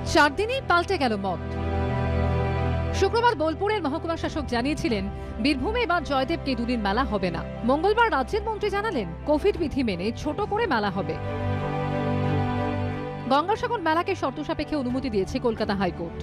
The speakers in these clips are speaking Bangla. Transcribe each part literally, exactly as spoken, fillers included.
চার দিনেই পাল্টে গেল মত। শুক্রবার বোলপুরের মহকুমা শাসক জানিয়েছিলেন বীরভূমে এবার জয়দেব কেঁদুলির মেলা হবে না। মঙ্গলবার রাজ্যের মন্ত্রী জানালেন কোভিড বিধি মেনে ছোট করে মেলা হবে। গঙ্গাসাগর মেলাকে শর্ত সাপেক্ষে অনুমতি দিয়েছে কলকাতা হাইকোর্ট।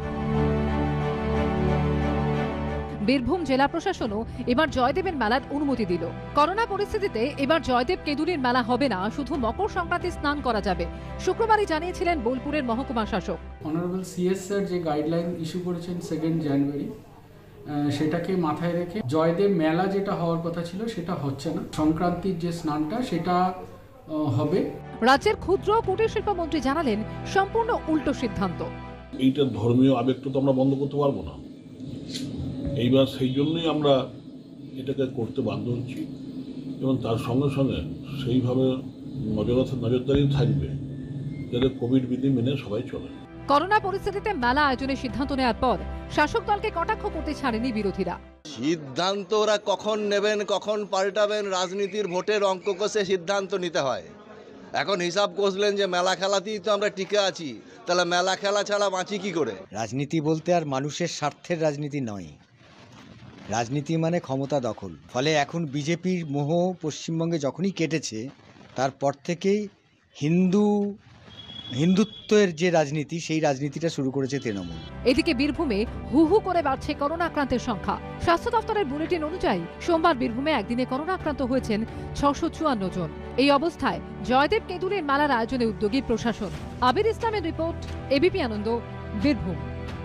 বীরভূম জেলা প্রশাসনও এবার জয়দেবের মেলার অনুমতি দিল। করোনা পরিস্থিতিতে এবার জয়দেব কেঁদুলির মেলা হবে না, শুধু মকর সংক্রান্তি স্নান করা যাবে, শুক্রবারই জানিয়েছিলেন বোলপুরের মহকুমা শাসক। অনারেবল সিএস স্যার যে গাইডলাইন ইস্যু করেছেন সেকেন্ড জানুয়ারি, সেটাকে মাথায় রেখে জয়দেব মেলা যেটা হওয়ার কথা ছিল সেটা হচ্ছে না। সংক্রান্তির যে স্নানটা সেটা হবে। রাজ্যের ক্ষুদ্র ও কুটির শিল্প মন্ত্রী জানালেন সম্পূর্ণ উল্টো সিদ্ধান্ত। এইটা ধর্মীয় আবেগটা তো আমরা বন্ধ করতে পারবো না। এইবার সেই জন্যই আমরা এটাকে করতে বাধ্য হচ্ছি এবং তার সঙ্গে সঙ্গে সেইভাবে নজর নজরদারি থাকবে যাতে কোভিড বিধি মেনে সবাই চলে। করোনা পরিস্থিতিতে মেলা আয়োজনের সিদ্ধান্ত নেওয়ার পর শাসক দলকে কটাক্ষ করতে ছাড়েনি বিরোধীরা। সিদ্ধান্ত ওরা কখন নেবেন কখন পাল্টাবেন, রাজনীতির ভোটের অঙ্ক কষে সিদ্ধান্ত নিতে হয়। এখন হিসাব কষলেন যে মেলা খেলাতেই তো আমরা টিকে আছি, তাহলে মেলা খেলা ছাড়া বাঁচি কি করে? রাজনীতি বলতে আর মানুষের স্বার্থের রাজনীতি নয়, রাজনীতি মানে ক্ষমতা দখল। ফলে এখন বিজেপির মোহ পশ্চিমবঙ্গে যখনই কেটেছে তারপর থেকেই হিন্দু হিন্দুত্বের যে রাজনীতি সেই রাজনীতিটা শুরু করেছে তৃণমূল। এদিকে বীরভূমে হু হু করে বাড়ছে করোনা আক্রান্তের সংখ্যা। স্বাস্থ্য দপ্তরের বুলেটিন অনুযায়ী সোমবার বীরভূমে একদিনে করোনা আক্রান্ত হয়েছেন ছশো চুয়ান্ন জন। এই অবস্থায় জয়দেব কেঁদুলির মেলার আয়োজনে উদ্যোগী প্রশাসন। আবির ইসলামের report, ABP Ananda, Birbhum.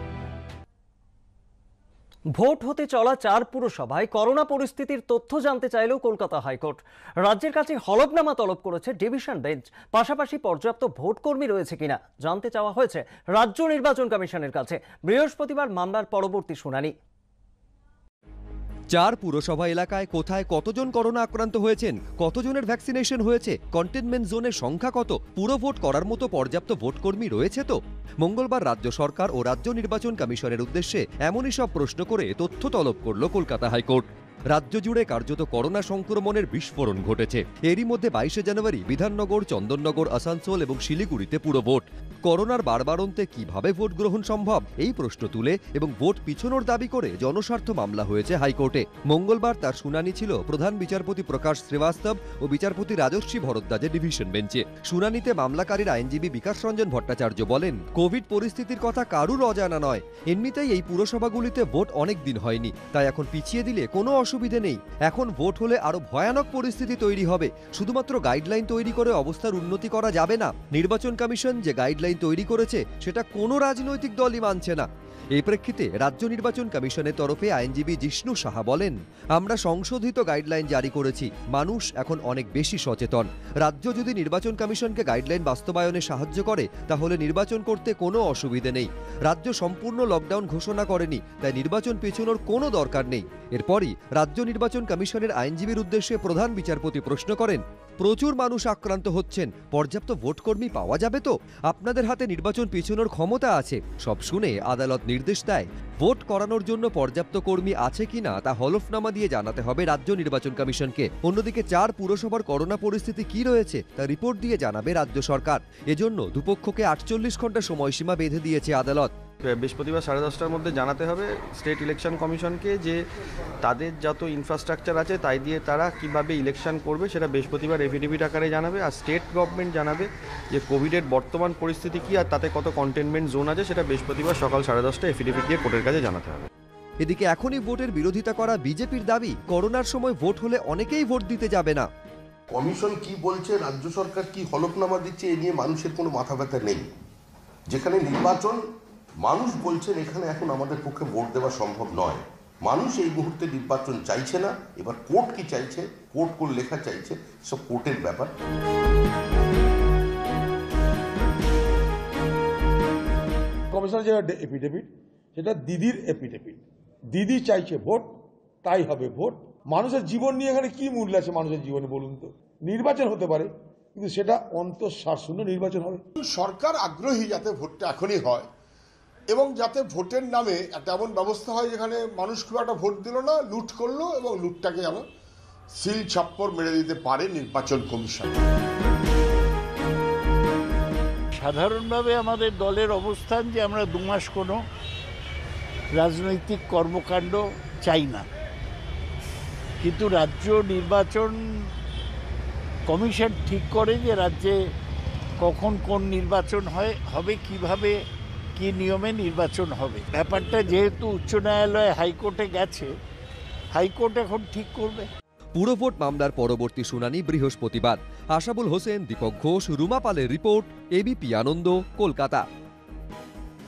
Vote হতে চলা চার পুরসভায় করোনা পরিস্থিতির তথ্য জানতে চাইলেও কলকাতা হাইকোর্ট রাজ্যের কাছে হলফনামা তলব করেছে ডিভিশন বেঞ্চ। পাশাপাশি পর্যাপ্ত ভোটকর্মী রয়েছে কিনা জানতে চাওয়া হয়েছে রাজ্য নির্বাচন কমিশনের কাছে। বৃহস্পতিবার মামলার পরবর্তী শুনানি। চার পুরসভা এলাকায় কোথায় কতজন করোনা আক্রান্ত হয়েছেন, কতজনের ভ্যাকসিনেশন হয়েছে, কন্টেনমেন্ট জোনের সংখ্যা কত, পুরো ভোট করার মতো পর্যাপ্ত ভোটকর্মী রয়েছে তো? মঙ্গলবার রাজ্য সরকার ও রাজ্য নির্বাচন কমিশনের উদ্দেশ্যে এমনই সব প্রশ্ন করে তথ্য তলব করল কলকাতা হাইকোর্ট। রাজ্য জুড়ে কার্যত করোনা সংক্রমণের বিস্ফোরণ ঘটেছে। এরই মধ্যে বাইশে জানুয়ারি বিধাননগর, চন্দননগর, আসানসোল এবং শিলিগুড়িতে পুরো ভোট। করোনার বাড়বাড়ন্তে কিভাবে ভোট গ্রহণ সম্ভব এই প্রশ্ন তুলে এবং ভোট পিছনোর দাবি করে জনস্বার্থ মামলা হয়েছে হাইকোর্টে। মঙ্গলবার তার শুনানি ছিল প্রধান বিচারপতি প্রকাশ শ্রীবাস্তব ও বিচারপতি রাজশ্রী ভরদ্বাজের ডিভিশন বেঞ্চে। শুনানিতে মামলাকারীর আইনজীবী বিকাশ রঞ্জন ভট্টাচার্য বলেন, কোভিড পরিস্থিতির কথা কারুর অজানা নয়। এমনিতেই এই পুরসভাগুলিতে ভোট অনেক দিন হয়নি, তাই এখন পিছিয়ে দিলে কোনো অসুবিধে নেই। এখন ভোট হলে আরো ভয়ানক পরিস্থিতি তৈরি হবে। শুধুমাত্র গাইডলাইন তৈরি করে অবস্থার উন্নতি করা যাবে না। নির্বাচন কমিশন যে গাইডলাইন তৈরি করেছে সেটা কোনো রাজনৈতিক দলই মানছে না। এই প্রেক্ষিতে রাজ্য নির্বাচন কমিশনের তরফে আইনজীবী জিষ্ণু সাহা বলেন, আমরা সংশোধিত গাইডলাইন জারি করেছি। মানুষ এখন অনেক বেশি সচেতন। রাজ্য যদি নির্বাচন কমিশনকে গাইডলাইন বাস্তবায়নে সাহায্য করে তাহলে নির্বাচন করতে কোনো অসুবিধে নেই। রাজ্য সম্পূর্ণ লকডাউন ঘোষণা করেনি, তাই নির্বাচন পেছনোর কোনো দরকার নেই। এরপরই রাজ্য নির্বাচন কমিশনের আইনজীবীর উদ্দেশ্যে প্রধান বিচারপতি প্রশ্ন করেন, প্রচুর মানুষ আক্রান্ত হচ্ছেন, পর্যাপ্ত ভোটকর্মী পাওয়া যাবে তো? আপনাদের হাতে নির্বাচন পেছনোর ক্ষমতা আছে। সব শুনে আদালত নির্দেশ দেয়, ভোট করানোর জন্য পর্যাপ্ত কর্মী আছে কিনা তা হলফনামা দিয়ে জানাতে হবে রাজ্য নির্বাচন কমিশনকে। অন্যদিকে চার পুরসভার করোনা পরিস্থিতি কি রয়েছে তা রিপোর্ট দিয়ে জানাবে রাজ্য সরকার। এজন্য দুপক্ষকে আটচল্লিশ ঘন্টা সময়সীমা বেঁধে দিয়েছে আদালত। বৃহস্পতিবার সাড়ে দশটার মধ্যে জানাতে হবে স্টেট ইলেকশন কমিশনকে যে তাদের যত ইনফ্রাস্ট্রাকচার আছে তাই দিয়ে তারা কিভাবে ইলেকশন করবে, সেটা বৃহস্পতিবার এফিডেভিট আকারে জানাবে। আর স্টেট গভর্নমেন্ট জানাবে যে কোভিডের বর্তমান পরিস্থিতি কী আর তাতে কত কন্টেনমেন্ট জোন আছে, সেটা বৃহস্পতিবার সকাল সাড়ে দশটা এফিডেভিট দিয়ে কোর্টের কাছে জানাতে হবে। এদিকে এখনই ভোটের বিরোধিতা করা বিজেপির দাবি, করোনার সময় ভোট হলে অনেকেই ভোট দিতে যাবে না। কমিশন কি বলছে, রাজ্য সরকার কি হলফনামা দিচ্ছে, এ নিয়ে মানুষের কোনো মাথা ব্যথা নেই। যেখানে নির্বাচন মানুষ বলছেন এখানে এখন আমাদের পক্ষে ভোট দেওয়া সম্ভব নয়। মানুষ এই মুহূর্তে নির্বাচন চাইছে না। এবার কোর্ট কি চাইছে, কোর্ট কোন লেখা চাইছে, সব কোর্টের ব্যাপার। কমিশনের যে এফিডেভিট সেটা দিদির এফিডেভিট। দিদি চাইছে ভোট, তাই হবে ভোট। মানুষের জীবন নিয়ে এখানে কি মূল্য আছে মানুষের জীবনে বলুন তো? নির্বাচন হতে পারে কিন্তু সেটা অন্তঃসার শূন্য নির্বাচন হবে। সরকার আগ্রহী যাতে ভোটটা এখনই হয় এবং যাতে ভোটের নামে একটা এমন ব্যবস্থা হয় যেখানে মানুষ খুব একটা ভোট দিল না, লুট করলো এবং লুটটাকে যেন সিল ছাপ্পর মেরে দিতে পারে নির্বাচন কমিশন। সাধারণভাবে আমাদের দলের অবস্থান যে আমরা দু মাস কোনো রাজনৈতিক কর্মকাণ্ড চাই না, কিন্তু রাজ্য নির্বাচন কমিশন ঠিক করে যে রাজ্যে কখন কোন নির্বাচন হয় হবে, কিভাবে কি নিয়মে নির্বাচন হবে। ব্যাপারটা যেহেতু উচ্চ ন্যায়ালয়ে হাইকোর্টে গেছে, হাইকোর্ট এখন ঠিক করবে। পুরভোট মামলার পরবর্তী শুনানি বৃহস্পতিবার। আশাবুল হোসেন, দীপক ঘোষ, রুমা পালের রিপোর্ট, এবিপি আনন্দ, কলকাতা।